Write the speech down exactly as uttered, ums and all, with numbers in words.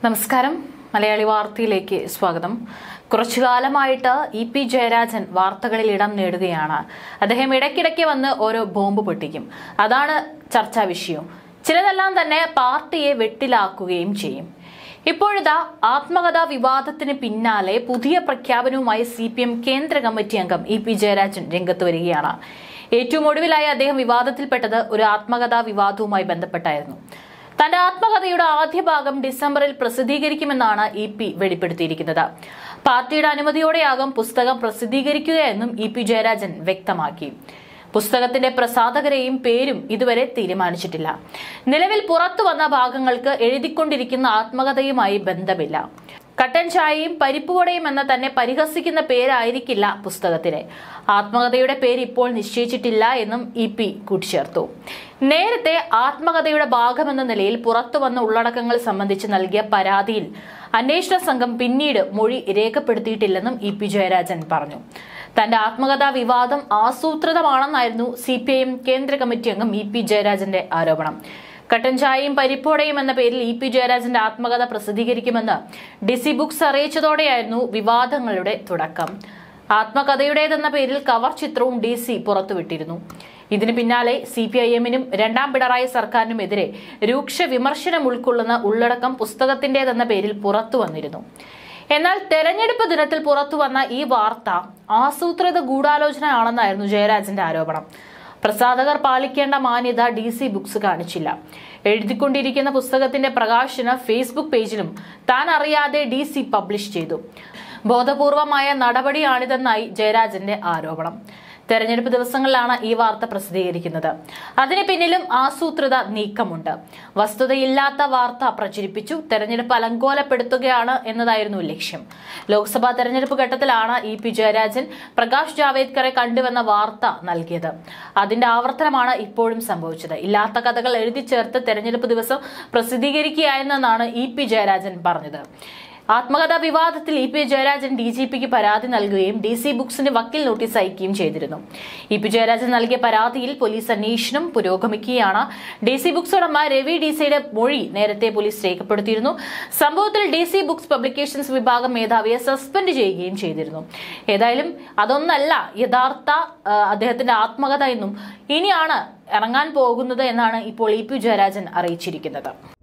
നമസ്കാരം. മലയാളി വാർത്തയിലേക്ക് സ്വാഗതം. കുറച്ചു കാലമായിട്ട് ഇ പി ജയരാജൻ വാർത്തകളിൽ ഇടം നേടുകയാണ്. അദ്ദേഹം ഇടയ്ക്കിടയ്ക്ക് വന്ന് ഓരോ ബോംബ് പൊട്ടിക്കും. അതാണ് ചർച്ചാ വിഷയം. ചിലതെല്ലാം തന്നെ പാർട്ടിയെ വെട്ടിലാക്കുകയും ചെയ്യും. ഇപ്പോഴിതാ ആത്മകഥാ വിവാദത്തിന് പിന്നാലെ പുതിയ പ്രഖ്യാപനവുമായി സി പി എം കേന്ദ്ര കമ്മിറ്റി അംഗം ഇ പി ജയരാജൻ രംഗത്ത് വരികയാണ്. ഏറ്റവും ഒടുവിലായി അദ്ദേഹം വിവാദത്തിൽപ്പെട്ടത് ഒരു ആത്മകഥാ വിവാദവുമായി ബന്ധപ്പെട്ടായിരുന്നു. തന്റെ ആത്മകഥയുടെ ആദ്യ ഭാഗം ഡിസംബറിൽ പ്രസിദ്ധീകരിക്കുമെന്നാണ് ഇ പി വെളിപ്പെടുത്തിയിരിക്കുന്നത്. പാർട്ടിയുടെ അനുമതിയോടെയാകും പുസ്തകം പ്രസിദ്ധീകരിക്കുകയെന്നും ഇ പി ജയരാജൻ വ്യക്തമാക്കി. പുസ്തകത്തിന്റെ പ്രസാധകരെയും പേരും ഇതുവരെ തീരുമാനിച്ചിട്ടില്ല. നിലവിൽ പുറത്തു വന്ന ഭാഗങ്ങൾക്ക് എഴുതിക്കൊണ്ടിരിക്കുന്ന ആത്മകഥയുമായി ബന്ധമില്ല. കട്ടൻ ചായയും പരിപ്പുവടയും എന്ന തന്നെ പരിഹസിക്കുന്ന പേരായിരിക്കില്ല പുസ്തകത്തിന്. ആത്മകഥയുടെ പേര് ഇപ്പോൾ നിശ്ചയിച്ചിട്ടില്ല എന്നും ഇ പി കൂട്ടിച്ചേർത്തു. നേരത്തെ ആത്മകഥയുടെ ഭാഗമെന്ന നിലയിൽ പുറത്തു വന്ന ഉള്ളടക്കങ്ങൾ സംബന്ധിച്ച് നൽകിയ പരാതിയിൽ അന്വേഷണ സംഘം പിന്നീട് മൊഴി രേഖപ്പെടുത്തിയിട്ടില്ലെന്നും ഇ പി ജയരാജൻ പറഞ്ഞു. തന്റെ ആത്മകഥാ വിവാദം ആസൂത്രിതമാണെന്നായിരുന്നു സി പി ഐ എം കേന്ദ്ര കമ്മിറ്റി അംഗം ഇ പി ജയരാജന്റെ ആരോപണം. കട്ടൻ ചായയും പരിപ്പോടയും എന്ന പേരിൽ ഇ പി ജയരാജന്റെ ആത്മകഥ പ്രസിദ്ധീകരിക്കുമെന്ന് ഡി സി ബുക്സ് അറിയിച്ചതോടെയായിരുന്നു വിവാദങ്ങളുടെ തുടക്കം. ആത്മകഥയുടേതെന്ന പേരിൽ കവർ ചിത്രവും ഡി സി പുറത്തുവിട്ടിരുന്നു. ഇതിന് പിന്നാലെ സി പി ഐ എമ്മിനും രണ്ടാം പിണറായി സർക്കാരിനുമെതിരെ രൂക്ഷ വിമർശനം ഉൾക്കൊള്ളുന്ന ഉള്ളടക്കം പുസ്തകത്തിന്റേതെന്ന പേരിൽ പുറത്തു വന്നിരുന്നു. എന്നാൽ തെരഞ്ഞെടുപ്പ് ദിനത്തിൽ പുറത്തുവന്ന ഈ വാർത്ത ആസൂത്രിത ഗൂഢാലോചനയാണെന്നായിരുന്നു ജയരാജന്റെ ആരോപണം. പ്രസാധകർ പാലിക്കേണ്ട മാന്യത ഡി സി ബുക്സ് കാണിച്ചില്ല. എഴുതിക്കൊണ്ടിരിക്കുന്ന പുസ്തകത്തിന്റെ പ്രകാശനം ഫേസ്ബുക്ക് പേജിലും താൻ അറിയാതെ ഡി സി പബ്ലിഷ് ചെയ്തു. ബോധപൂർവമായ നടപടിയാണിതെന്നായി ജയരാജന്റെ ആരോപണം. തെരഞ്ഞെടുപ്പ് ദിവസങ്ങളിലാണ് ഈ വാർത്ത പ്രസിദ്ധീകരിക്കുന്നത്. അതിന് പിന്നിലും ആസൂത്രിത നീക്കമുണ്ട്. വസ്തുതയില്ലാത്ത വാർത്ത പ്രചരിപ്പിച്ചു തെരഞ്ഞെടുപ്പ് അലങ്കോലപ്പെടുത്തുകയാണ് എന്നതായിരുന്നു ലക്ഷ്യം. ലോക്സഭാ തെരഞ്ഞെടുപ്പ് ഘട്ടത്തിലാണ് ഇ പി ജയരാജൻ പ്രകാശ് ജാവേദ്കറെ കണ്ടുവെന്ന വാർത്ത നൽകിയത്. അതിന്റെ ആവർത്തനമാണ് ഇപ്പോഴും സംഭവിച്ചത്. ഇല്ലാത്ത കഥകൾ എഴുതി ചേർത്ത് തെരഞ്ഞെടുപ്പ് ദിവസം പ്രസിദ്ധീകരിക്കുകയായിരുന്നെന്നാണ് ഇ പി ജയരാജൻ പറഞ്ഞത്. ആത്മകഥാ വിവാദത്തിൽ ഇ പി ജയരാജൻ ഡി ജി പിക്ക് പരാതി നൽകുകയും ഡി സി ബുക്സിന് വക്കീൽ നോട്ടീസ് അയക്കുകയും ചെയ്തിരുന്നു. ഇ പി ജയരാജൻ നൽകിയ പരാതിയിൽ പോലീസ് അന്വേഷണം പുരോഗമിക്കുകയാണ്. ഡി സി ബുക്സ് ഉടമ രവി ഡി സിയുടെ മൊഴി നേരത്തെ പോലീസ് രേഖപ്പെടുത്തിയിരുന്നു. സംഭവത്തിൽ ഡി സി ബുക്സ് പബ്ലിക്കേഷൻസ് വിഭാഗം മേധാവിയെ സസ്പെൻഡ് ചെയ്യുകയും ചെയ്തിരുന്നു. ഏതായാലും അതൊന്നല്ല യഥാർത്ഥ അദ്ദേഹത്തിന്റെ ആത്മകഥ എന്നും ഇനിയാണ് ഇറങ്ങാൻ പോകുന്നത് എന്നാണ് ഇപ്പോൾ ഇ പി ജയരാജൻ അറിയിച്ചിരിക്കുന്നത്.